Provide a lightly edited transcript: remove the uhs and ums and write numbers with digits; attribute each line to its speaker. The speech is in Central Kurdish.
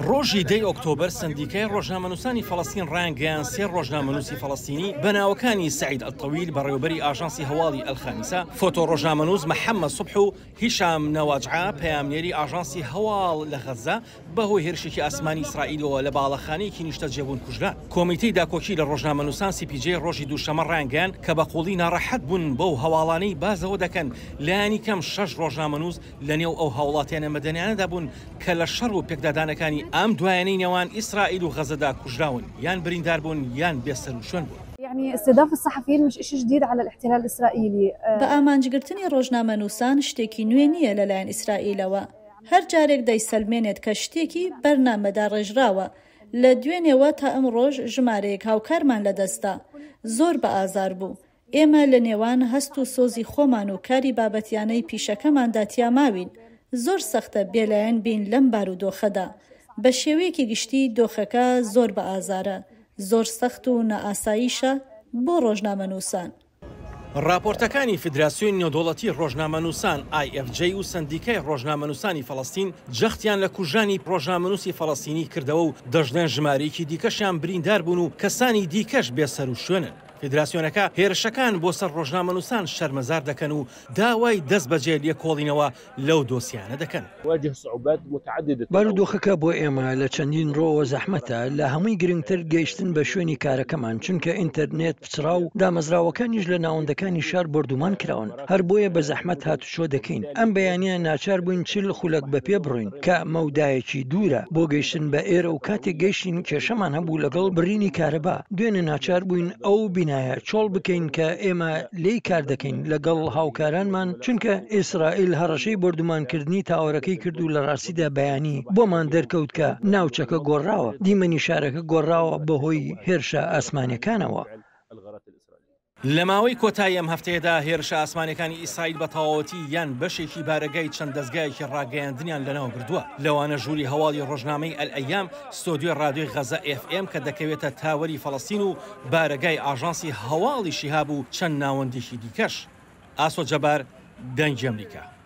Speaker 1: ڕۆژی 10 ئۆکتۆبر سندیکای ڕۆژنامەنووسانی فەڵەستین ڕایانگەیاند سێ ڕۆژنامەنووسی فەڵەستینی بەناوەکانی سەعید ئەلتەویل بەڕێوەبەری ئاژانسی هەواڵی ئەلخامیسا، فۆتۆ ڕۆژنامەنووس محەممەد سوبح و هیشام نەواجعا پەیامنێری ئاژانسی هەواڵ لە غەزە بەهۆی هێرشێکی ئاسمانی ئیسرائیلەوە لە باڵەخانەیەکی نیشتە جێبوون کوژران. کۆمیتەی داکۆکی لە ڕۆژنامەنووسان CPJ ڕۆژی دووشەمە ڕایانگەیاند کە بە قوڵی ناڕەحەت بوون بەو هەواڵانەی بازەوە دەکەن لایەنی کەم 6 ڕۆژنامەنووس لە نێو ئەو هاوڵاتیانە مەدەنیانەدا بوون کە لە شەڕ و پێکدادانەکانی ئەم دوایانەی نێوان ئیسرائیل و غەزەدا کوژراون یان بریندار بوون یان بێسەر و شوێن بوون.
Speaker 2: يعني استهداف الصحفيين مش شيء جديد على الاحتلال الإسرائيلي.
Speaker 3: بەئامانجگرتنی ڕۆژنامەنووسان شتێکی نوێ نییە لەلایەن ئیسرائیلەوە. هەر جارێک دەیسەلمێنێت کە شتێکی بەرنامەدا ڕێژراوە لە دوێنێەوە تا ئەم ڕۆژ ژمارەیەک هاوکارمان لەدەستا زۆر بە ئازار بوو. ئێمە لە نێوان هەست و سۆزی خۆمان و کاری بابەتیانەی پیشەکەماندا تیاماوین. زۆر سەختە بێلایەن بین لەم بارودۆخەدا. بە شێوەیەکی گشتی دۆخەکە زۆر بە ئازارە، زۆر سەخت و نەئاساییشە بۆ ڕۆژنامەنووسان.
Speaker 1: راپۆرتەکانی فیدراسیۆنی نێودەوڵەتی ڕۆژنامەنووسان IFJ و سندیکای ڕۆژنامەنووسانی فەڵەستین جەختیان لە کوژانی ڕۆژنامەنووسی فەڵەستینی کردەوە و دەژدێن ژمارەیەکی دیکەشیان بریندار بوون و کەسانی دیکەش بێسەر و شوێنن. فیدراسیۆنەکە هێرشەکان بۆ سەر ڕۆژنامەنووسان شەرمەزار دەکەن و داوای دەست بەجێ لێکۆڵینەوە لەو دۆسیانە دەکەن.
Speaker 4: بارودۆخەکە بۆ ئێمە لە چەندین ڕۆوە زەحمەتە لە هەمووی گرنگتر گەیشتن بە شوێنی کارەکەمان، چونکە ئینتەرنێت پچرا و دامەزراوەکانیش لە ناوەندەکانی شار بردومان کراون. هەر بۆیە بە زەحمەت هاتوچۆ دەکەین. ئەم بەیانیە ناچار بووین چل خولەک بە پێ بڕۆین کە مەودایەکی دوورە بۆ گەیشتن بە ئێرە و کاتێک گەیشتین کێشەمان هەبوو لەگەڵ بڕینی کارەبا. دوێنێ ناچار بووین ئەو بینایە چۆڵ بکەین کە ئێمە لێی کار دەکەین لەگەڵ هاوکارانمان، چونکە ئیسرائیل هەڕەشەی بردومانکردنی تاوەرەکەی کرد و لە ڕاستیدا بەیانی بۆمان دەرکەوت کە ناوچەکە گۆڕاوە، دیمەنی شارەکە گۆڕاوە بەهۆی هێرشە ئاسمانیەکانەوە.
Speaker 1: لە ماوەی کۆتایی ئەم هەفتەیەدا هێرشە ئاسمانەکانی ئیسرائیل بە تەواوەتی یان بەشێکی بارەگای چەند دەستگایەکی ڕاگەیاندنیان لەناو بردووە. لەوانە ژووری هەواڵی ڕۆژنامەی ئەلئەیام، ستۆدیۆی ڕادیۆی غەزە FM کە دەکەوێتە تاوەری فەڵەستین و بارەگای ئاژانسی هەواڵی شیهاب و چەند ناوەندێکی دیکەش. ئاسۆ جەبار، دەنگی ئەمریکا.